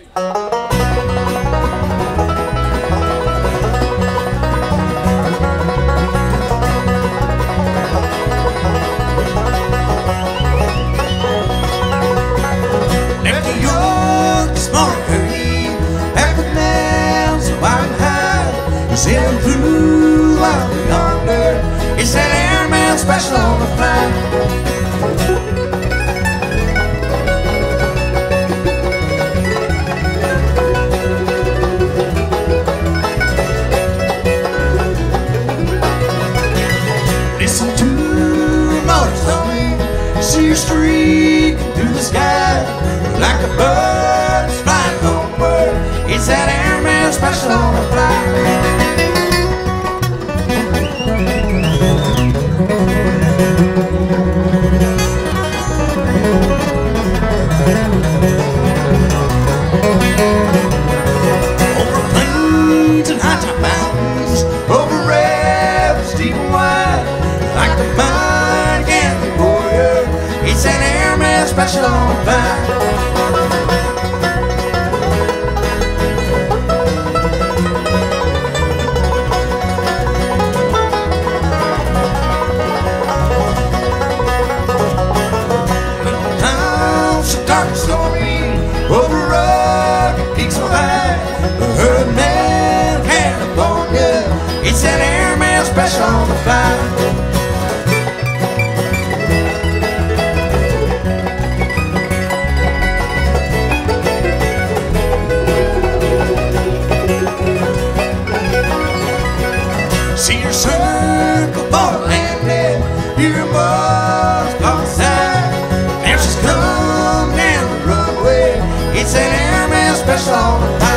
Left New York this morning early, packed with nails and white and hide. Was in a blue out yonder. It's that Airmail special on the flight. Listen to the motors humming, see your streak through the sky like a bird that's flying homeward. It's that Airmail special on the flight. Over plains and high-top mountains, over rapids deep and wide, like the mighty Gambling warrior, it's an Airmail special on the flight. Little town so dark and stormy, over rugged peaks so high, the herd man, California, it's that Airmail special on the flight. See your circle for landing, hear your mother's call sigh. Now she's come down the runway, it's an Airmail special on the flight.